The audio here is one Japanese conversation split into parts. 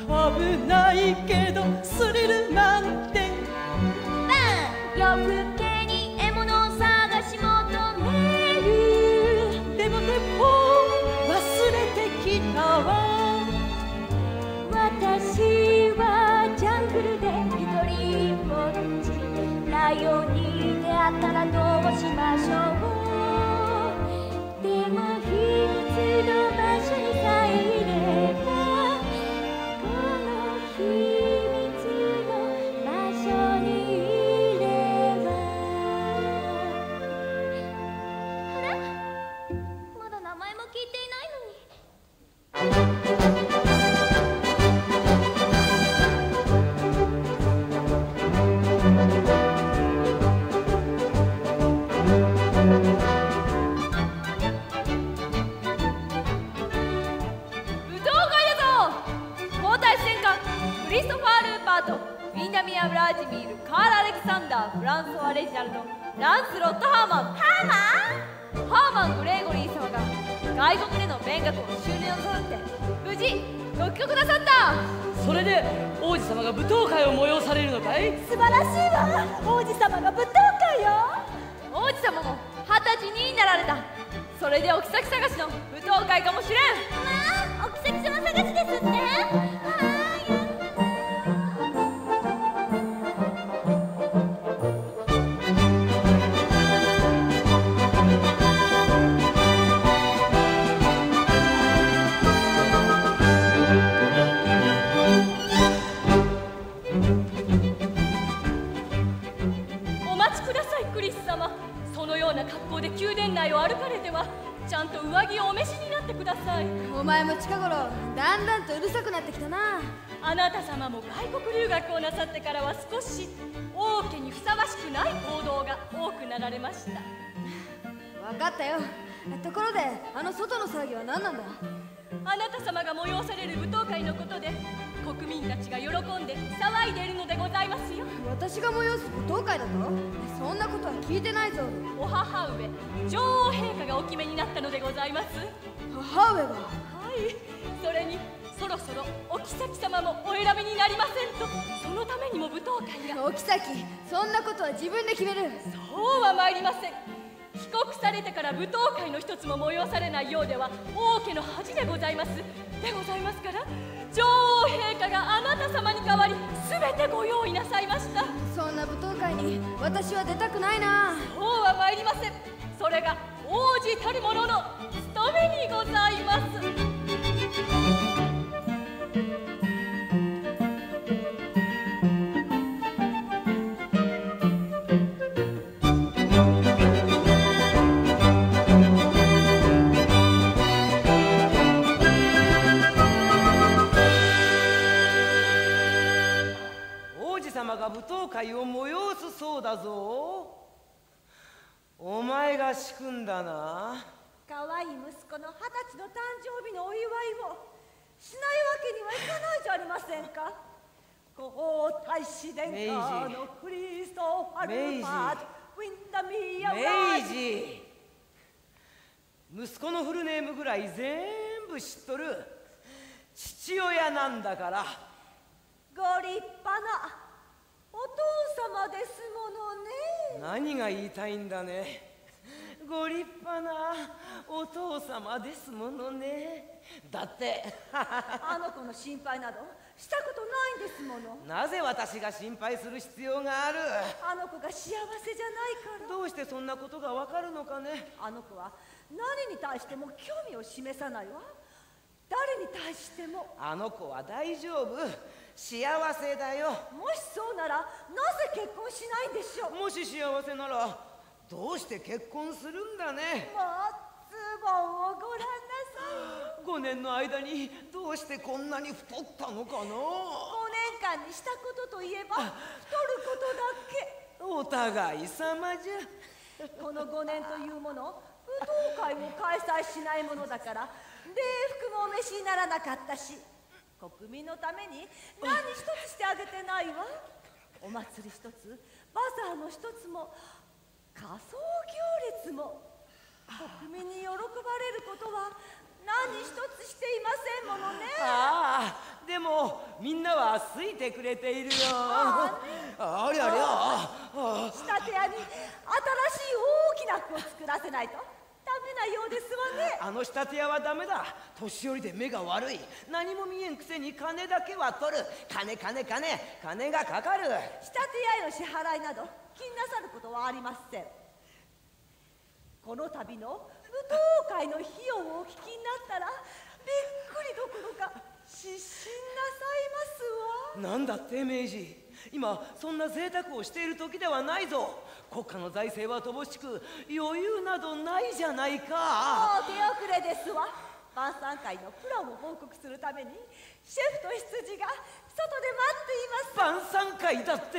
危ないけどスリル満点。 夜更けに獲物を探し求める。 でも忘れてきたわ。 私はジャングルで一人ぼっち。ライオンに出会ったらどうしましょう。でも秘密の場所にさえいれば、この秘密の場所にいれば。あれ、まだ名前も聞いていないのに。 クリストファー・ルーパート、ウィンダミア・ブラジミール、カール・アレキサンダー、フランソワ・レジナルド、ランスロット・ハーマン・グレーゴリー様が外国での勉学を修練をさって無事ご帰国なさった。 それで王子様が舞踏会を催されるのかい？ 素晴らしいわ。王子様が舞踏会よ。 王子様も20歳になられた。それでお妃探しの舞踏会かもしれん。 まあ、お妃様探しですって。 格好で宮殿内を歩かれてはちゃんと上着をお召しになってください。 お前も近頃だんだんとうるさくなってきたな。 あなた様も外国留学をなさってからは少し王家にふさわしくない行動が多くなられました。 分かったよ。ところであの外の騒ぎは何なんだ？ あなた様が催される舞踏会のことで国民たちが喜んで騒いでいるのでございますよ。 私が催す舞踏会だと？そんなことは聞いてないぞ。 お母上、女王陛下がお決めになったのでございます。 母上が？ はい、それにそろそろお妃様もお選びになりませんと、そのためにも舞踏会が。 お妃、そんなことは自分で決める。 そうは参りません。帰国されてから舞踏会の一つも催されないようでは王家の恥でございますから女王陛下があなた様に代わり全てご用意なさいました。 そんな舞踏会に私は出たくないな。 そうは参りません。それが王子たる者の務めにございます。 舞踏会を催すそうだぞ。お前が仕組んだな。 可愛い息子の20歳の誕生日のお祝いをしないわけにはいかないじゃありませんか。皇太子殿下のクリストファル・パート、ウィンダミア・メイジー、息子のフルネームぐらい全部知っとる。父親なんだから。 ご立派なお父様ですものね。 何が言いたいんだね。ご立派なお父様ですものね。だってあの子の心配などしたことないんですもの。 なぜ私が心配する必要がある？ あの子が幸せじゃないから。 どうしてそんなことがわかるのかね。 あの子は何に対しても興味を示さないわ。誰に対しても。 あの子は大丈夫、幸せだよ。 もしそうならなぜ結婚しないんでしょう。 もし幸せならどうして結婚するんだね。 もうズボンをご覧なさい。 5年の間にどうしてこんなに太ったのかな。5 年間にしたことといえば太ることだけ。 お互い様じゃ。 この5年というもの、舞踏会も開催しないものだから礼服もお召しにならなかったし、国民のために何一つしてあげてないわ。お祭り一つ、バザーの一つも、仮装行列も、国民に喜ばれることは何一つしていませんものね。 ああ、でももみんなは好いてくれているよ。ありゃりゃ。 仕立て屋に新しい大きな句を作らせないとダメなようですわね。 あの仕立て屋はダメだ。年寄りで目が悪い。何も見えんくせに金だけは取る。金がかかる。 仕立て屋への支払いなど気になさることはありません。この度の舞踏会の費用をお聞きになったらびっくりどころか失神なさいますわ。 なんだって明治、今そんな贅沢をしている時ではないぞ。国家の財政は乏しく余裕などないじゃないか。 もう手遅れですわ。晩餐会のプランを報告するためにシェフと羊が外で待っています。 晩餐会だって。 その通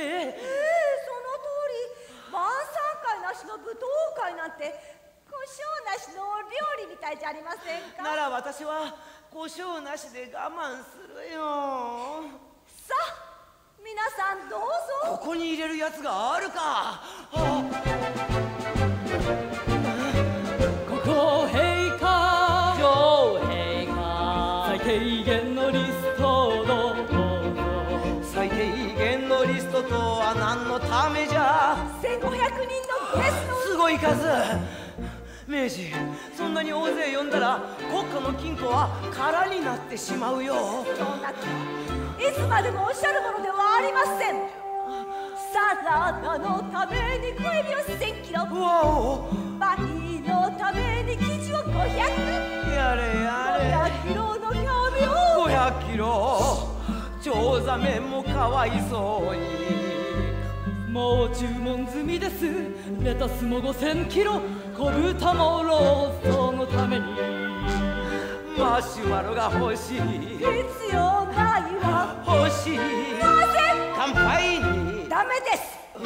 り。晩餐会なしの舞踏会なんて胡椒なしのお料理みたいじゃありませんか。 なら私は胡椒なしで我慢するよ。 さあ皆さんどうぞ。 ここに入れるやつがあるか。 ご陛下、女王陛下、最低限のリストをどうぞ。 最低限のリストとは何のためじゃ。 1500人のゲスト。 すごい数。明治、そんなに大勢呼んだら国家の金庫は空になってしまうよ。 そんなこといつまでもおっしゃるものではありません。サラダのために小エビを1000キロ、 わお、 パティのために生地を500、 やれや 500キロのキャビを 500キロ。チョウザメもかわいそうに。 もう注文済みです。レタスも5000キロ、小豚もローストのためにマシュマロが欲しい。 必要ないわ。 欲しい。 なぜ乾杯に。 ダメです。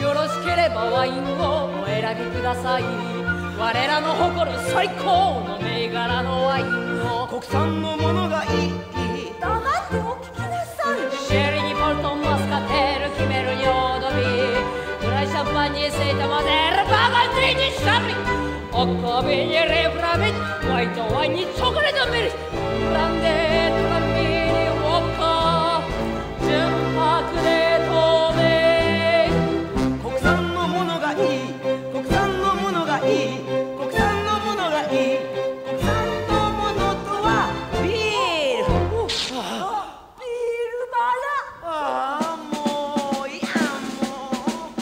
よろしければワインをお選びください。我らの誇る最高の銘柄のワインを。 国産のものがいい。 黙ってお聞きなさい。 シェリーにポルトンマスカテール決めるヨードビー、ドライシャンパンにセイタ混ぜるバーガンティーにシャリ、赤身にレブラミ、ホワイトワインにチョコレートミルク、ブランデートラミにウォッカ、純白で透明。 国産のものがいい。国産のものがいい。国産のものがいい。国産のものとはビール。 ビールバラ。 ああ、もういやもう。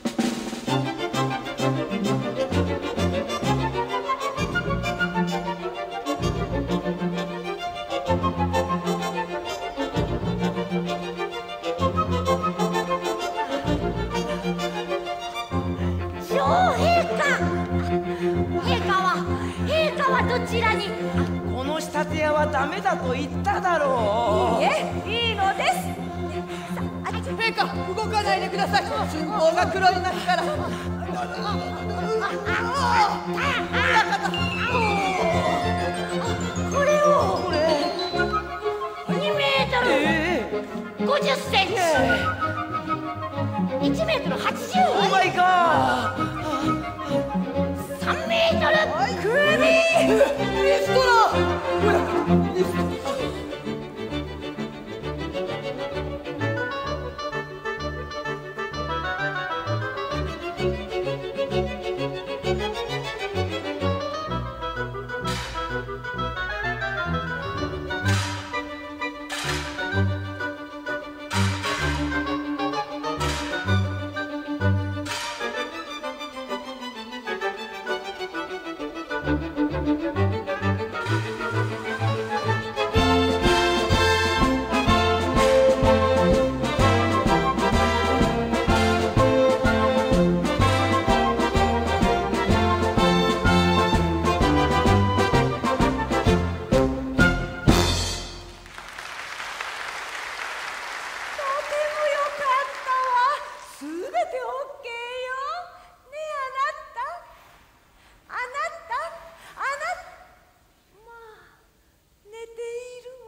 陛下はどちらに。 この仕立て屋はダメだと言っただろう。 いいいのです。 陛下、動かないでください。順法が黒いなから。 これを2メートル50センチ、1メートル80、 オーマイガー。 3メートル首。 リストラ。リストラ。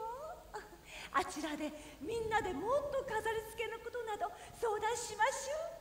あちらでみんなでもっと飾り付けのことなど相談しましょう。